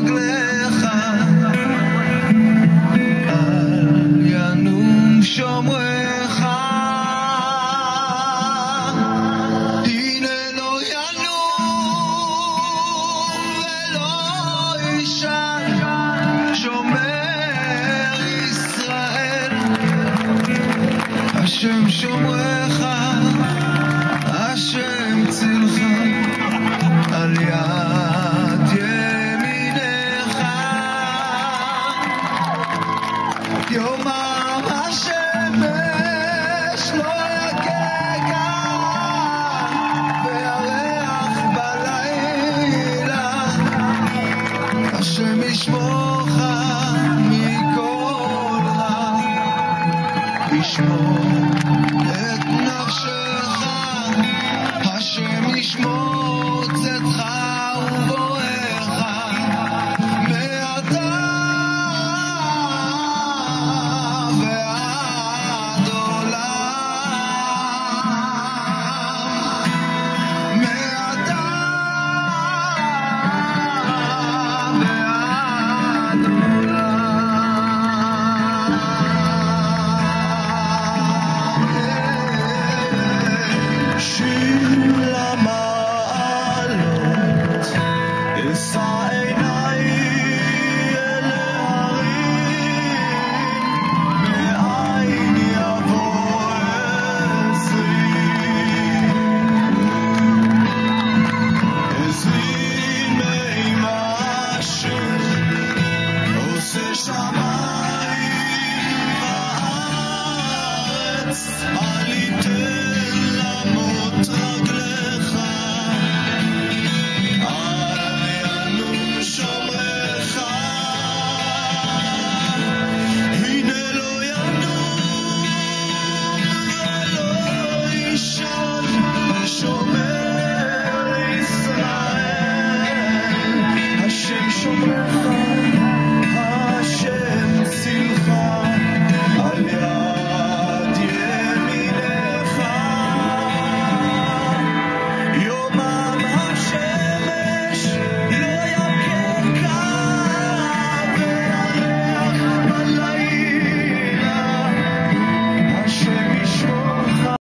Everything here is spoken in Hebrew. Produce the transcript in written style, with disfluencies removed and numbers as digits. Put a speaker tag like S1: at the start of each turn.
S1: רגליך, אל ינום שומרך, הנה לא ינום ולא ישן שומר ישראל, השם שומרך, השם צילך על יד ימינך, יומם השמש לא יככה וירח בלילה, השם ישמורך מכל רע, ישמור